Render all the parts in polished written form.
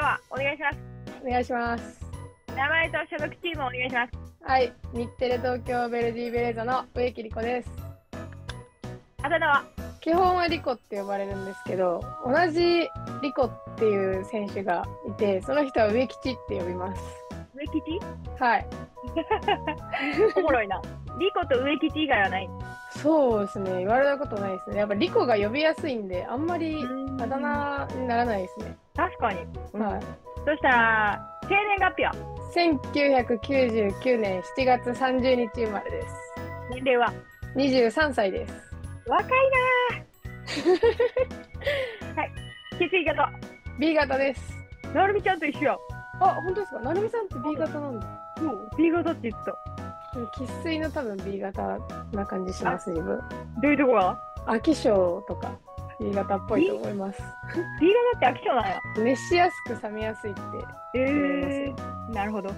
はお願いします。 お願いします。 名前と所属チームをお願いします。 はい、日テレ東京ヴェルディベレーザの植木理子です。 あだ名は基本はリコって呼ばれるんですけど、同じリコっていう選手がいて、その人は植吉って呼びます。 植吉はい。 おもろいな。リコと植吉以外はない。 そうですね、言われたことないですね。やっぱリコが呼びやすいんで、あんまりあだ名にならないですね。 確かに。 はい。 そしたら、生年月日は 1999年7月30日生まれです。 年齢は 23歳です。 若いなー。はい。血液型 B 型です。 なるみちゃんと一緒や。 あ、本当ですか？なるみさんって B 型なんだ。 そう、B 型って言ってた。 生粋の多分 B 型な感じします、自分。 どういうとこが飽き性とか B 型っぽいと思います。 B 型って飽き性なんや。 熱しやすく冷めやすいってなるほど。はい。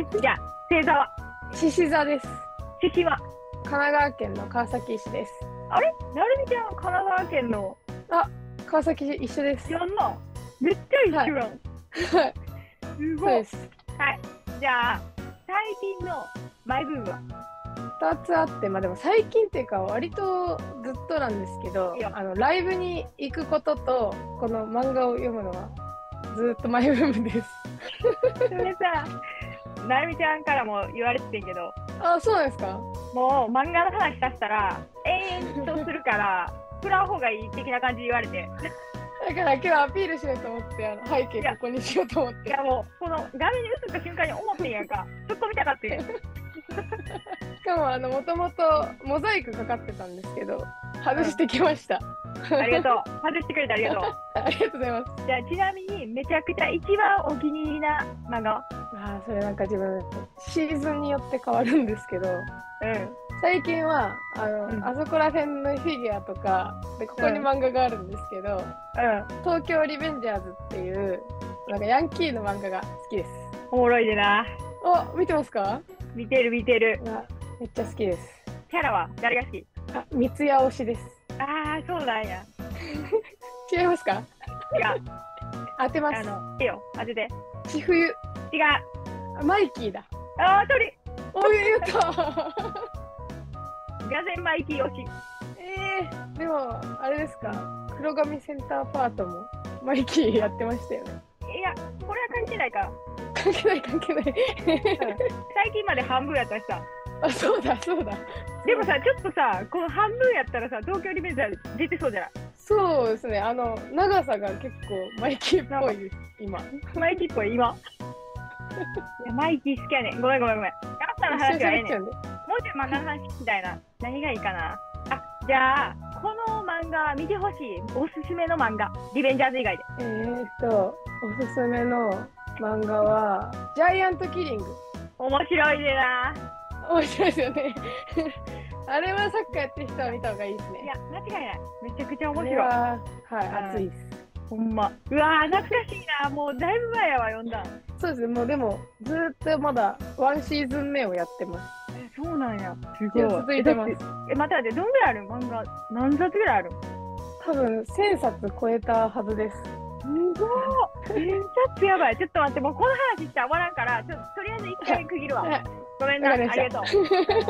じゃあ、星座は獅子座です。 獅子は神奈川県の川崎市です。 あれなるみちゃん、神奈川県の。 あ、川崎市一緒です。 やんな。めっちゃ一緒やん。 はい。 すごい。 そうです。 はい。じゃあ、最近のマイブームは 2つあって、まあでも最近っていうか割とずっとなんですけどいいよ、 ライブに行くこととこの漫画を読むのはずっとマイブームです。 それさ、なるみちゃんからも言われててんけど、 あ、そうなんですか？ もう漫画の話させたら延々とするから振らん方がいい的な感じで言われて、 だから今日アピールしようと思って背景ここにしようと思っていやもうこの画面に映った瞬間に思ってんやんか、突っ込みたかって。 しかももともとモザイクかかってたんですけど外してきました、 ありがとう。外してくれてありがとう。 ありがとうございます。 じゃあちなみにめちゃくちゃ一番お気に入りな漫画はそれなんか自分シーズンによって変わるんですけど、最近はあそこら辺のフィギュアとかでここに漫画があるんですけど、東京リベンジャーズっていうなんかヤンキーの漫画が好きです。 おもろいでな。 見てますか？ 見てる見てる。 めっちゃ好きです。 キャラは誰が好き？ 三ツ矢推しです。 そうなんや。 違いますか？ 違う。 当てます。 いいよ、当てて。 千冬。違う。 マイキーだ。 鳥。 言った。 がぜんマイキー推し。 でもあれですか？黒髪センターパートもマイキーやってましたよね。 いや、これは関係ないから。 関係ない。 最近まで半分やったしさ。 そうだ。 でもさ、ちょっとさ、この半分やったらさ、東京リベンジャー出てそうじゃない？ そうですね。長さが結構マイキーっぽいです、今。 マイキーっぽい、今。いや、マイキー好きやねん。ごめん。ガッサの話はええねん。もうちょい漫画の話聞きたいな。何がいいかな。じゃあ、この漫画見てほしい。おすすめの漫画。リベンジャーズ以外で。 おすすめの漫画は、ジャイアントキリング。 面白いでな。 面白いですよね。あれはサッカーやってる人は見た方がいいですね。 いや、間違いない。めちゃくちゃ面白い。 熱いです。 ほんま。うわー、懐かしいな。もうだいぶ前やわ、読んだ。 そうですね。もうでも、ずっとまだ1シーズン目をやってます。 そうなんや。すごい。 続いてます。 待って、どんぐらいある漫画？何冊ぐらいある？ 多分1000冊超えたはずです。 すごい。1000冊やばい。ちょっと待って、もうこの話したら終わらんから、とりあえず一回区切るわ。ごめんな、ありがとう。ありがとう。そ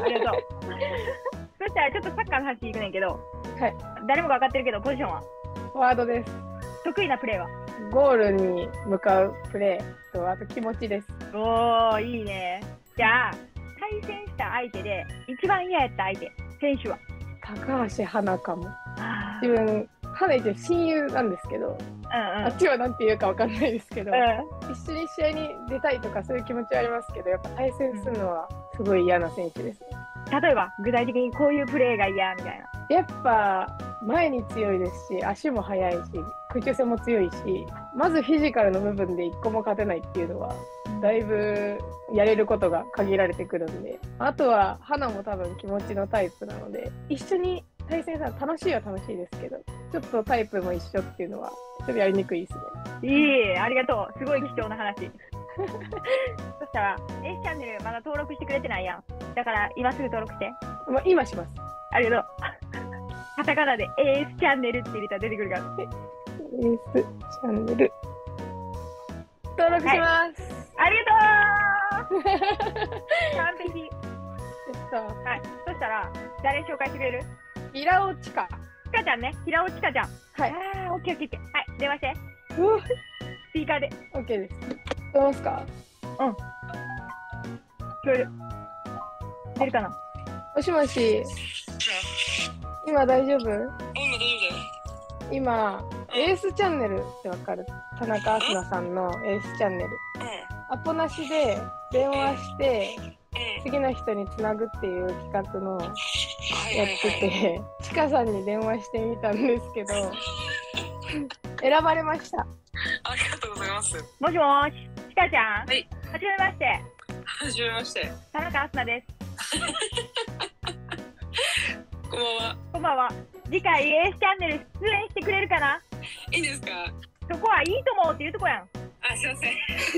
したらちょっとサッカーの話いくねんけど、誰もが分かってるけど、ポジションはフォワードです。 得意なプレーはゴールに向かうプレーと、あと気持ちです。 おー、いいね。じゃあ、対戦した相手で一番嫌やった相手、選手は高橋花かも。自分、花一応親友なんですけど、あっちはなんて言うかわかんないですけど、一緒に試合に出たいとかそういう気持ちはありますけど、やっぱ対戦するのはすごい嫌な選手です。 例えば、具体的にこういうプレーが嫌みたいな。 やっぱ、前に強いですし、足も速いし、空中戦も強いし、まずフィジカルの部分で一個も勝てないっていうのは、だいぶやれることが限られてくるんで、あとは花も多分気持ちのタイプなので、一緒に対戦したら楽しいは楽しいですけど、ちょっとタイプも一緒っていうのはちょっとやりにくいですね。 いい、ありがとう。すごい貴重な話。そしたら、エースチャンネルまだ登録してくれてないやん。だから今すぐ登録して。 今します。 ありがとう。カタカナでエースチャンネルって入れたら出てくるから。 エースチャンネル。 登録します。 ありがとう完璧。はい、そしたら、誰紹介してくれる？ 平尾千佳。 ちかちゃんね、平尾千佳ちゃん。 はい。 オッケーオッケーオッケー。はい、電話して。スピーカーで。 オッケーです。どうますか？ うん。聞こえる。出るかな？ もしもし。今大丈夫？今大丈夫だよ。今、エースチャンネルってわかる？田中あすなさんのエースチャンネル。アポなしで電話して、次の人につなぐっていう企画のやってて、ちかさんに電話してみたんですけど、選ばれました。 ありがとうございます。 もしもーし、ちかちゃん。 はい。 はじめまして。 はじめまして。 田中あすなです。 こんばんは。 こんばんは。次回エースチャンネル出演してくれるかな？ いいですか？ そこはいいと思うっていうとこやん。 あ、すいません。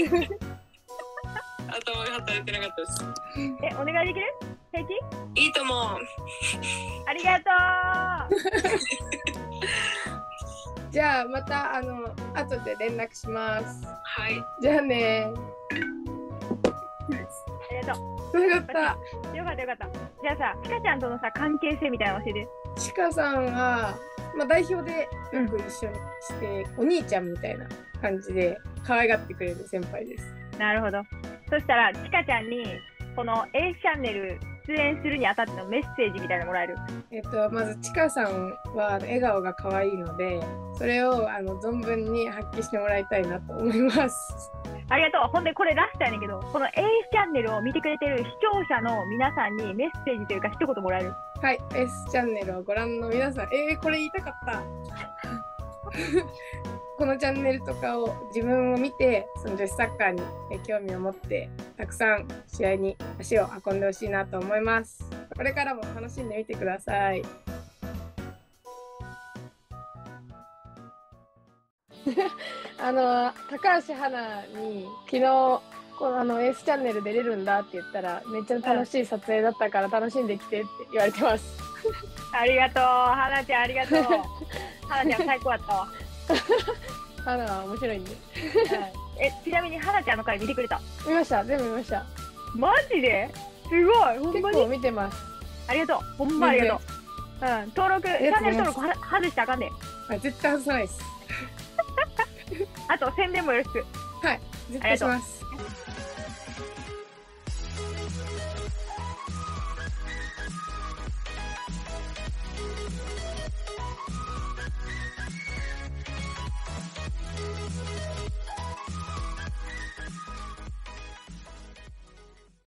頭が働いてなかったです。 お願いできる？平気？ いいと思う。 ありがとう。じゃあまた後で連絡します。 はい。 じゃあね。 ありがとう。 よかった。 よかったよかった。じゃあさ、ちかちゃんとのさ関係性みたいなの教えて。 ちかさんは、代表でよく一緒にして、お兄ちゃんみたいな感じで可愛がってくれる先輩です。 なるほど。そしたら、ちかちゃんにこの A チャンネル出演するにあたってのメッセージみたいなのもらえる？ まずちかさんは笑顔が可愛いので、それを存分に発揮してもらいたいなと思います。 ありがとう。ほんでこれラストやねんけど、この A チャンネルを見てくれてる視聴者の皆さんにメッセージというか一言もらえる？ はい、S チャンネルをご覧の皆さん、これ言いたかった。このチャンネルとかを自分を見て、その女子サッカーに興味を持って、たくさん試合に足を運んでほしいなと思います。これからも楽しんでみてください。高橋花に昨日このエースチャンネル出れるんだって言ったら、めっちゃ楽しい撮影だったから楽しんできてって言われてます。 ありがとう、花ちゃんありがとう。花ちゃん最高だったわ。 花は面白いんで。 ちなみに花ちゃんの回見てくれた？ 見ました、全部見ました。 マジで？すごい、ほんまに。 結構見てます。 ありがとう、ほんまありがとう。登録、チャンネル登録外したらあかんで。 絶対外さないです。 あと宣伝もよろしく。 はい、絶対します。